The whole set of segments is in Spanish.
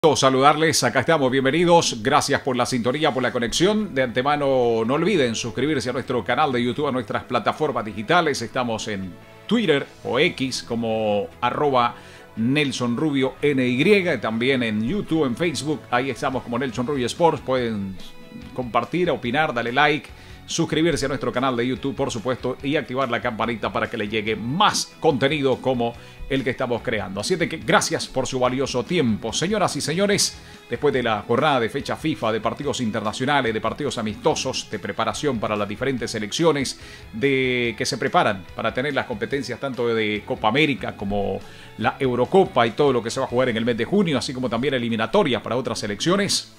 Saludarles, acá estamos, bienvenidos, gracias por la sintonía, por la conexión. De antemano no olviden suscribirse a nuestro canal de YouTube, a nuestras plataformas digitales. Estamos en Twitter o X como @NelsonRubioNY, también en YouTube, en Facebook, ahí estamos como Nelson Rubio Sports. Pueden compartir, opinar, darle like, suscribirse a nuestro canal de YouTube, por supuesto, y activar la campanita para que le llegue más contenido como el que estamos creando. Así de que gracias por su valioso tiempo. Señoras y señores, después de la jornada de fecha FIFA, de partidos internacionales, de partidos amistosos, de preparación para las diferentes selecciones que se preparan para tener las competencias tanto de Copa América como la Eurocopa y todo lo que se va a jugar en el mes de junio, así como también eliminatorias para otras selecciones,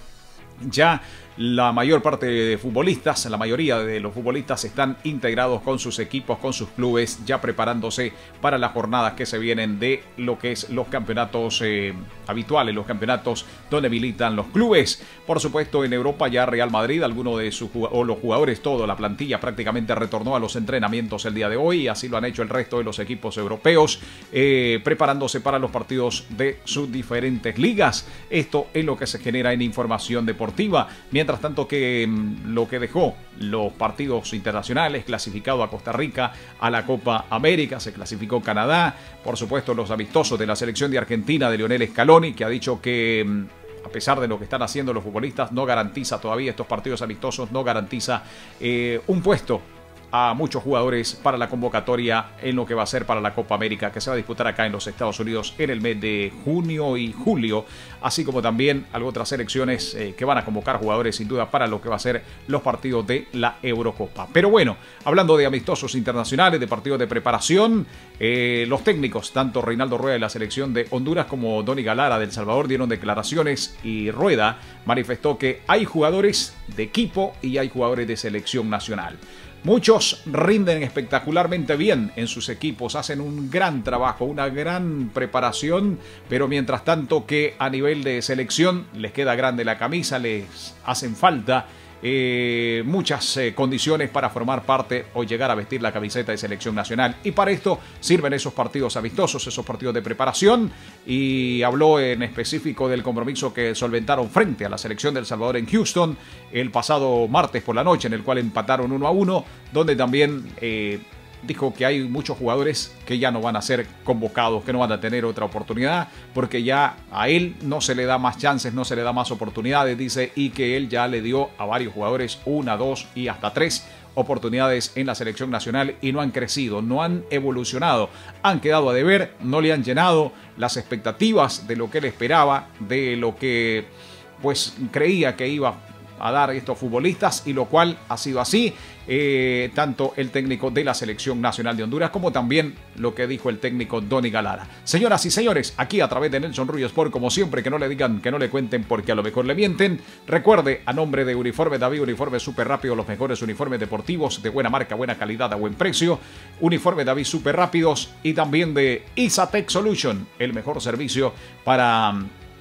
ya la mayor parte de futbolistas, la mayoría de los futbolistas están integrados con sus equipos, con sus clubes, ya preparándose para las jornadas que se vienen de lo que es los campeonatos habituales, los campeonatos donde militan los clubes. Por supuesto, en Europa ya Real Madrid, algunos de sus los jugadores, toda la plantilla prácticamente retornó a los entrenamientos el día de hoy, y así lo han hecho el resto de los equipos europeos, preparándose para los partidos de sus diferentes ligas. Esto es lo que se genera en información deportiva. Mientras tanto, que lo que dejó los partidos internacionales, clasificado a Costa Rica a la Copa América, se clasificó Canadá, por supuesto los amistosos de la selección de Argentina de Lionel Scaloni, que ha dicho que a pesar de lo que están haciendo los futbolistas, no garantiza todavía estos partidos amistosos, no garantiza un puesto a muchos jugadores para la convocatoria en lo que va a ser para la Copa América, que se va a disputar acá en los Estados Unidos en el mes de junio y julio, así como también otras selecciones que van a convocar jugadores sin duda para lo que va a ser los partidos de la Eurocopa. Pero bueno, hablando de amistosos internacionales, de partidos de preparación, los técnicos, tanto Reinaldo Rueda de la selección de Honduras como Doni Galara de El Salvador, dieron declaraciones, y Rueda manifestó que hay jugadores de equipo y hay jugadores de selección nacional. Muchos rinden espectacularmente bien en sus equipos, hacen un gran trabajo, una gran preparación, pero mientras tanto que a nivel de selección les queda grande la camisa, les hacen falta muchas condiciones para formar parte o llegar a vestir la camiseta de selección nacional, y para esto sirven esos partidos amistosos, esos partidos de preparación. Y habló en específico del compromiso que solventaron frente a la selección de El Salvador en Houston el pasado martes por la noche, en el cual empataron 1-1, donde también dijo que hay muchos jugadores que ya no van a ser convocados, que no van a tener otra oportunidad, porque ya a él no se le da más chances, no se le da más oportunidades, dice, y que él ya le dio a varios jugadores 1, 2 y hasta 3 oportunidades en la selección nacional y no han crecido, no han evolucionado, han quedado a deber, no le han llenado las expectativas de lo que él esperaba, de lo que pues creía que iba a dar estos futbolistas, y lo cual ha sido así. Tanto el técnico de la selección nacional de Honduras como también lo que dijo el técnico Doni Galara. Señoras y señores, aquí a través de Nelson Rubio Sport, como siempre, que no le digan, que no le cuenten, porque a lo mejor le mienten. Recuerde, a nombre de Uniforme David, uniforme súper rápido, los mejores uniformes deportivos de buena marca, buena calidad a buen precio. Uniforme David súper rápidos, y también de Isatec Solution, el mejor servicio para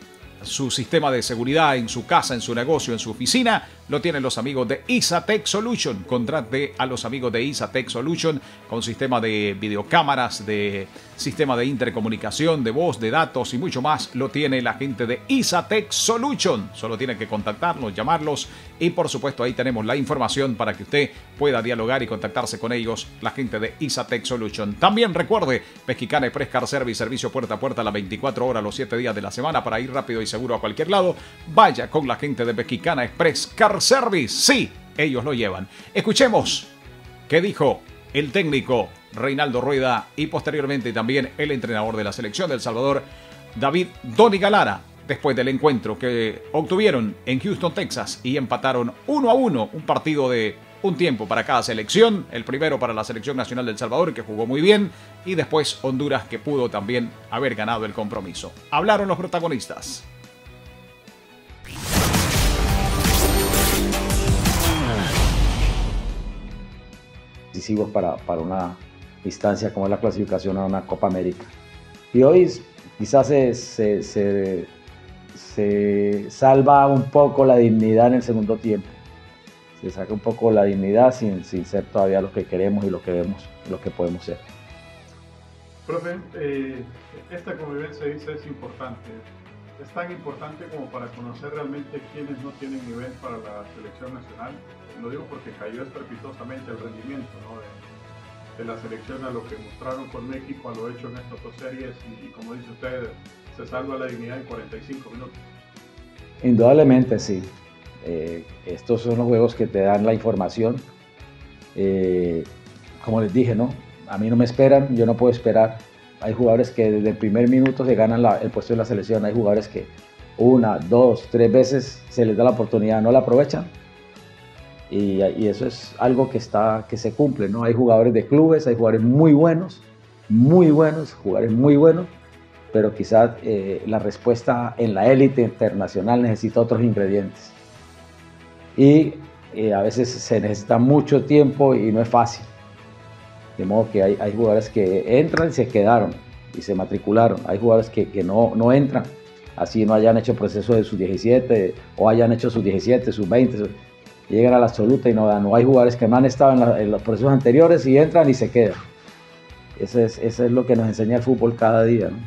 su sistema de seguridad en su casa, en su negocio, en su oficina, lo tienen los amigos de Isatec Solution. Contrate a los amigos de Isatec Solution con sistema de videocámaras, de sistema de intercomunicación, de voz, de datos y mucho más. Lo tiene la gente de Isatec Solution. Solo tiene que contactarlos, llamarlos, y por supuesto ahí tenemos la información para que usted pueda dialogar y contactarse con ellos, la gente de Isatec Solution. También recuerde, Pesquicana Express Car Service, servicio puerta a puerta a las 24 horas, los 7 días de la semana, para ir rápido y seguro a cualquier lado. Vaya con la gente de Pesquicana Express Car Service, sí, ellos lo llevan. Escuchemos qué dijo el técnico Reinaldo Rueda y posteriormente también el entrenador de la selección de El Salvador, David Doni Galara, después del encuentro que obtuvieron en Houston, Texas, y empataron 1-1, un partido de un tiempo para cada selección, el primero para la selección nacional de El Salvador, que jugó muy bien, y después Honduras, que pudo también haber ganado el compromiso. Hablaron los protagonistas. Decisivos para una instancia como es la clasificación a una Copa América. Y hoy quizás se salva un poco la dignidad en el segundo tiempo. Se saca un poco la dignidad sin ser todavía lo que queremos y lo que vemos, lo que podemos ser. Profe, esta convivencia dice es importante. es tan importante como para conocer realmente quiénes no tienen nivel para la selección nacional. Lo digo porque cayó estrepitosamente el rendimiento, ¿no? de la selección a lo que mostraron con México, a lo hecho en estas dos series y como dice usted, se salva la dignidad en 45 minutos. Indudablemente sí. Estos son los juegos que te dan la información. Como les dije, ¿no? A mí no me esperan, yo no puedo esperar. Hay jugadores que desde el primer minuto se ganan el puesto de la selección. Hay jugadores que 1, 2, 3 veces se les da la oportunidad, no la aprovechan. Y eso es algo que se cumple, ¿no? Hay jugadores de clubes, hay jugadores muy buenos, jugadores muy buenos, pero quizás la respuesta en la élite internacional necesita otros ingredientes. Y a veces se necesita mucho tiempo y no es fácil. De modo que hay jugadores que entran y se quedaron y se matricularon. Hay jugadores que no entran, así no hayan hecho proceso de sus 17 o hayan hecho sus 17, sus 20, llegan a la absoluta y no dan. No hay jugadores que no han estado en los procesos anteriores y entran y se quedan. Eso es lo que nos enseña el fútbol cada día, ¿no?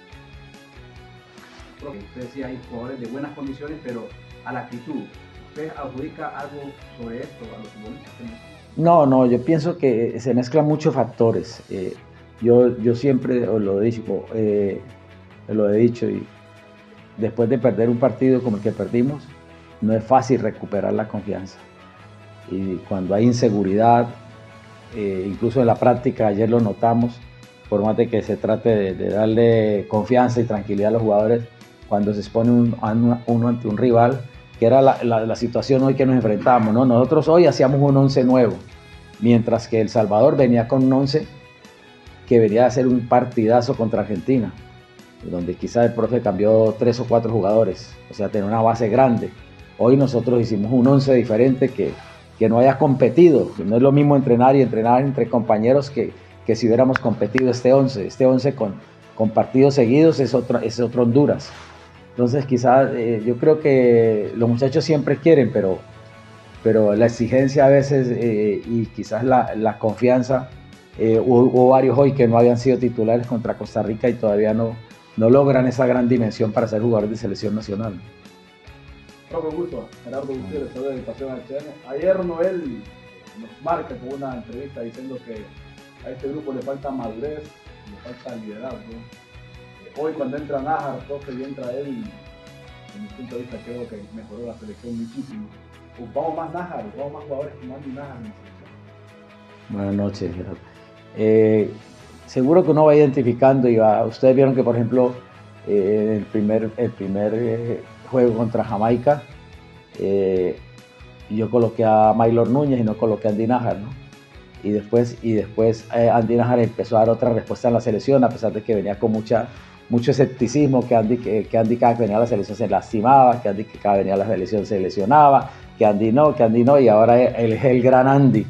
Usted decía hay jugadores de buenas condiciones, pero a la actitud, ¿usted adjudica algo sobre esto a los futbolistas? No, yo pienso que se mezclan muchos factores. Yo siempre lo he dicho, y después de perder un partido como el que perdimos, no es fácil recuperar la confianza. Y cuando hay inseguridad, incluso en la práctica, ayer lo notamos, por más de que se trate de darle confianza y tranquilidad a los jugadores, cuando se expone uno ante un rival, que era la situación hoy que nos enfrentamos, ¿no? Nosotros hoy hacíamos un 11 nuevo, mientras que El Salvador venía con un 11 que venía a hacer un partidazo contra Argentina, donde quizás el profe cambió 3 o 4 jugadores, o sea, tenía una base grande. Hoy nosotros hicimos un 11 diferente que no haya competido. No es lo mismo entrenar entre compañeros que si hubiéramos competido este 11. Este 11 con partidos seguidos es otro Honduras. Entonces quizás yo creo que los muchachos siempre quieren, pero la exigencia a veces y quizás la confianza, hubo varios hoy que no habían sido titulares contra Costa Rica y todavía no logran esa gran dimensión para ser jugadores de selección nacional. Profe, gusto. Gerardo Gutiérrez, de Educación HN. Ayer Noel nos marca con una entrevista diciendo que a este grupo le falta madurez, le falta liderazgo. Hoy cuando entra Nájar, profe, y entra él, en mi punto de vista creo que mejoró la selección muchísimo. Ocupamos más Nájar, ocupamos más jugadores que más Nájar en la selección. Buenas noches, Gerardo. Seguro que uno va identificando y ustedes vieron que por ejemplo el primer juego contra Jamaica, yo coloqué a Maylor Núñez y no coloqué a Andy Nájar, ¿no? Y después Andy Nájar empezó a dar otra respuesta en la selección, a pesar de que venía con mucho escepticismo, que Andy cada que venía a la selección se lastimaba, que Andy que cada venía a la selección se lesionaba, que Andy no, y ahora él es el gran Andy.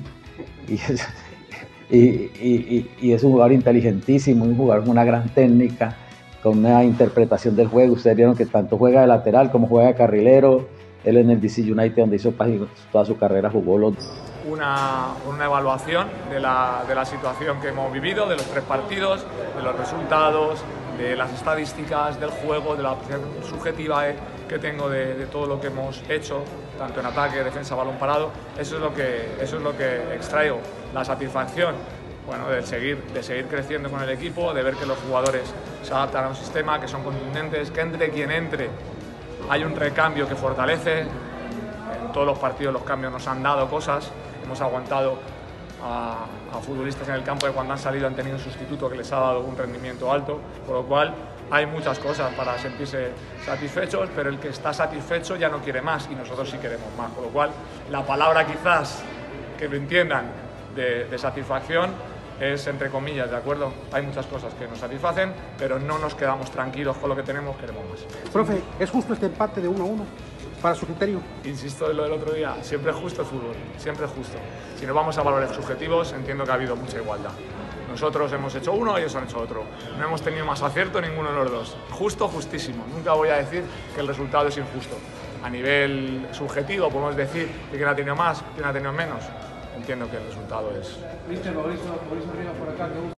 Y es un jugador inteligentísimo, un jugador con una gran técnica, con una interpretación del juego. Ustedes vieron que tanto juega de lateral como juega de carrilero. Él en el DC United, donde hizo toda su carrera, jugó una evaluación de la situación que hemos vivido, de los 3 partidos, de los resultados, de las estadísticas, del juego, de la subjetiva que tengo de todo lo que hemos hecho, tanto en ataque, defensa, balón parado. Eso es lo que extraigo, la satisfacción, bueno, de seguir creciendo con el equipo, de ver que los jugadores se adaptan a un sistema, que son contundentes, que entre quien entre hay un recambio que fortalece. En todos los partidos los cambios nos han dado cosas, hemos aguantado a futbolistas en el campo que cuando han salido han tenido un sustituto que les ha dado un rendimiento alto, por lo cual hay muchas cosas para sentirse satisfechos, pero el que está satisfecho ya no quiere más y nosotros sí queremos más, por lo cual la palabra quizás que lo entiendan de satisfacción es entre comillas, ¿de acuerdo? Hay muchas cosas que nos satisfacen, pero no nos quedamos tranquilos con lo que tenemos, queremos más. Profe, ¿es justo este empate de 1-1 para su criterio? Insisto en lo del otro día, siempre es justo el fútbol, siempre es justo. Si nos vamos a valores subjetivos, entiendo que ha habido mucha igualdad. Nosotros hemos hecho uno, ellos han hecho otro. No hemos tenido más acierto ninguno de los dos. Justo, justísimo. Nunca voy a decir que el resultado es injusto. A nivel subjetivo podemos decir que quien ha tenido más, quien ha tenido menos. Entiendo que el resultado es... Mauricio Rivas por acá.